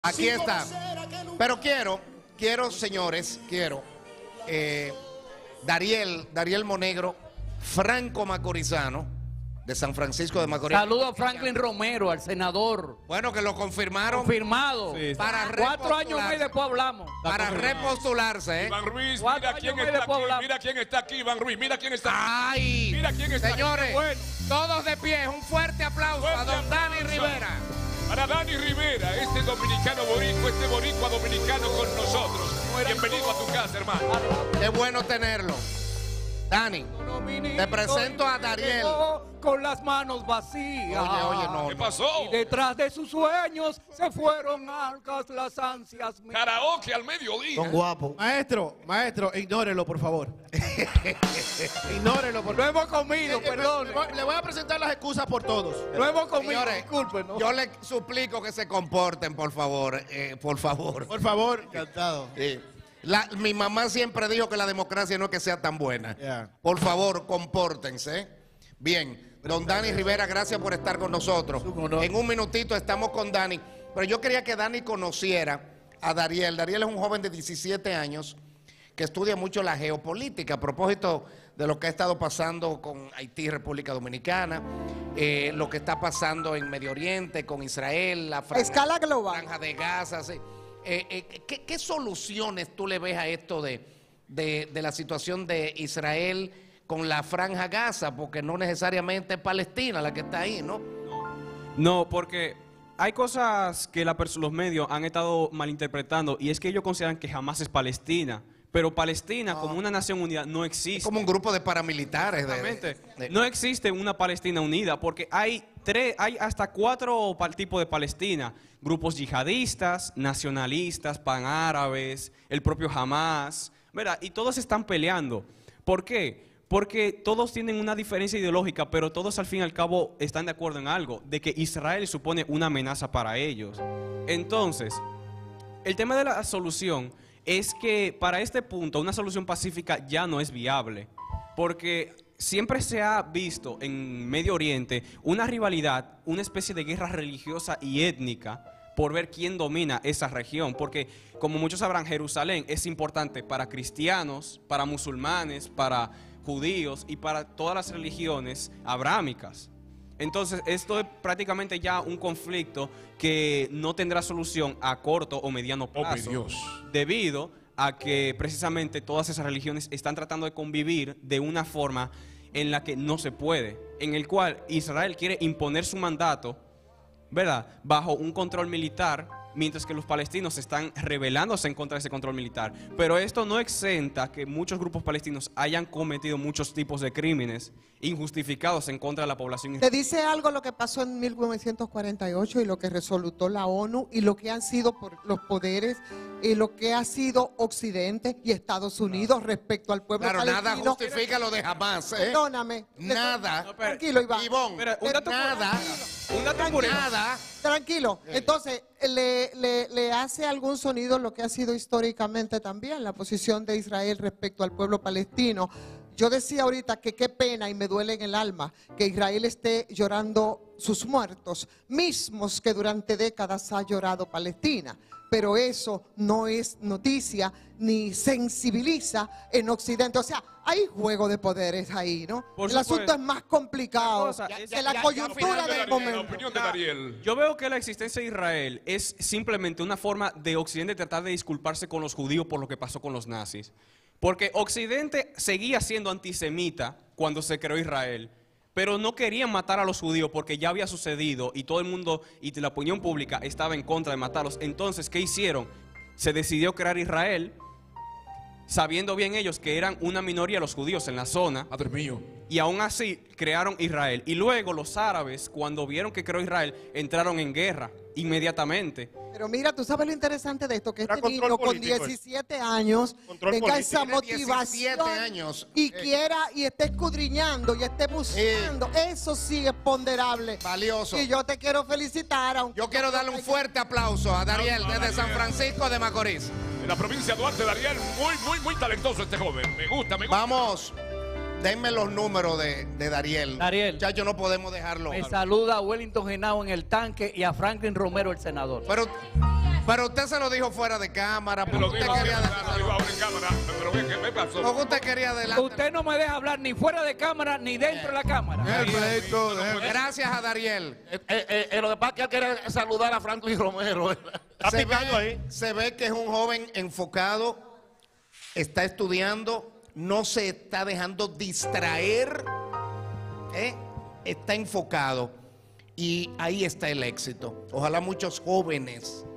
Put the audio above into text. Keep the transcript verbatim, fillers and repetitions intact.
Aquí está. Pero quiero, quiero, señores, quiero, eh, Dariel, Dariel Monegro, franco macorizano, de San Francisco de Macorís. Saludo a Franklin Romero, al senador. Bueno, que lo confirmaron. Confirmado. Sí, sí. Para Cuatro años y después hablamos. Para repostularse, ¿eh? Iván Ruiz, mira quién está aquí, mira quién está aquí, Iván Ruiz, mira quién está aquí. ¡Ay! Mira quién está Señores, aquí. Bueno. todos de pie, un fuerte aplauso Fuerte a don aplauso. Dani Rivera. Para Dani Rivera, este dominicano boricua, este boricua dominicano con nosotros. Bienvenido a tu casa, hermano. Qué bueno tenerlo. Dani, te presento a Dariel. Con las manos vacías. Oye, oye, no. ¿Qué pasó? Y detrás de sus sueños se fueron altas las ansias. Karaoke al mediodía. Son guapos. Maestro, maestro, ignórelo, por favor. Ignórelo, por No favor. hemos comido, Eh, eh, perdón. Le voy- le voy a presentar las excusas por todos. No hemos comido, Señores, disculpen, ¿no? yo les suplico que se comporten, por favor. eh, por favor. Por favor. Encantado. Sí. La- mi mamá siempre dijo que la democracia no es que sea tan buena. Yeah. Por favor, compórtense. Bien, don Dani Rivera, gracias por estar con nosotros. Un honor. En un minutito estamos con Dani. Pero yo quería que Dani conociera a Dariel. Dariel es un joven de diecisiete años que estudia mucho la geopolítica a propósito de lo que ha estado pasando con Haití y República Dominicana, eh, lo que está pasando en Medio Oriente, con Israel, la franja, Escala global. franja de Gaza. Sí. Eh, eh, ¿qué, qué soluciones tú le ves a esto de, de, de la situación de Israel con la franja Gaza? Porque no necesariamente es Palestina la que está ahí, ¿no? No, porque hay cosas que la pers- los medios han estado malinterpretando y es que ellos consideran que jamás es Palestina. Pero Palestina, como una nación unida, no existe. Es como un grupo de paramilitares. De, Exactamente. de- No existe una Palestina unida porque hay tres, hay hasta cuatro pa- tipos de Palestina: grupos yihadistas, nacionalistas, panárabes, el propio Hamas, ¿verdad? Y todos están peleando. ¿Por qué? Porque todos tienen una diferencia ideológica, pero todos al fin y al cabo están de acuerdo en algo, de que Israel supone una amenaza para ellos. Entonces, el tema de la solución es que para este punto una solución pacífica ya no es viable, porque siempre se ha visto en Medio Oriente una rivalidad, una especie de guerra religiosa y étnica por ver quién domina esa región, porque como muchos sabrán, Jerusalén es importante para cristianos, para musulmanes, para judíos y para todas las religiones abrámicas. Entonces, esto es prácticamente ya un conflicto que no tendrá solución a corto o mediano plazo, Dios. debido a que precisamente todas esas religiones están tratando de convivir de una forma en la que no se puede, en el cual Israel quiere imponer su mandato, ¿verdad?, bajo un control militar, mientras que los palestinos están rebelándose en contra de ese control militar. Pero esto no exenta que muchos grupos palestinos hayan cometido muchos tipos de crímenes injustificados en contra de la población ¿Te dice algo lo que pasó en mil novecientos cuarenta y ocho y lo que resolutó la ONU y lo que han sido por los poderes y lo que ha sido Occidente y Estados Unidos respecto al pueblo Claro, nada palestino? justifica lo de Hamas, ¿eh? Perdóname. Nada. No, pero- Tranquilo, Iván. Ivonne, Mira, un dato nada, Un dato curioso. nada. Tranquilo. Entonces, le, le, le hace algún sonido lo que ha sido históricamente también la posición de Israel respecto al pueblo palestino. Yo decía ahorita que qué pena y me duele en el alma que Israel esté llorando sus muertos, mismos que durante décadas ha llorado Palestina. Pero eso no es noticia ni sensibiliza en Occidente. O sea, hay juego de poderes ahí, ¿no? Por El asunto supuesto. es más complicado La cosa es- que la ya- ya- coyuntura ya- del La momento. opinión de Dariel. Yo veo que la existencia de Israel es simplemente una forma de Occidente tratar de disculparse con los judíos por lo que pasó con los nazis. Porque Occidente seguía siendo antisemita cuando se creó Israel, pero no querían matar a los judíos porque ya había sucedido y todo el mundo y la opinión pública estaba en contra de matarlos. Entonces, ¿qué hicieron? Se decidió crear Israel, sabiendo bien ellos que eran una minoría los judíos en la zona. Padre mío. Y aún así crearon Israel. Y luego los árabes, cuando vieron que creó Israel, entraron en guerra inmediatamente. Pero mira, tú sabes lo interesante de esto, que Era este control niño con político, diecisiete años Control tenga político. esa Tiene motivación diecisiete años. y Eh. quiera y esté escudriñando y esté buscando, eso sí es ponderable. Valioso. Y yo te quiero felicitar. Aunque Yo quiero darle un fuerte aplauso a Dariel Aplauso a desde San Dariel. Francisco de Macorís. En la provincia de Duarte, Dariel, muy, muy, muy talentoso este joven. Me gusta, me gusta. Vamos, denme los números de, de Dariel. Dariel. Muchachos, no podemos dejarlo. Me saluda a Wellington Genao en el tanque y a Franklin Romero, el senador. Pero Pero usted se lo dijo fuera de cámara, Te porque lo usted digo, quería te lo digo adelantar. ahora en cámara, pero ve, ¿qué me pasó? Porque usted quería adelantar. Usted no me deja hablar ni fuera de cámara ni dentro de la cámara. Perfecto. Gracias a Dariel. Eh, eh, eh, lo de paz que él quiere saludar a Franklin Romero. Está Se picando ve, ahí. se ve que es un joven enfocado, está estudiando, no se está dejando distraer, ¿eh? Está enfocado y ahí está el éxito. Ojalá muchos jóvenes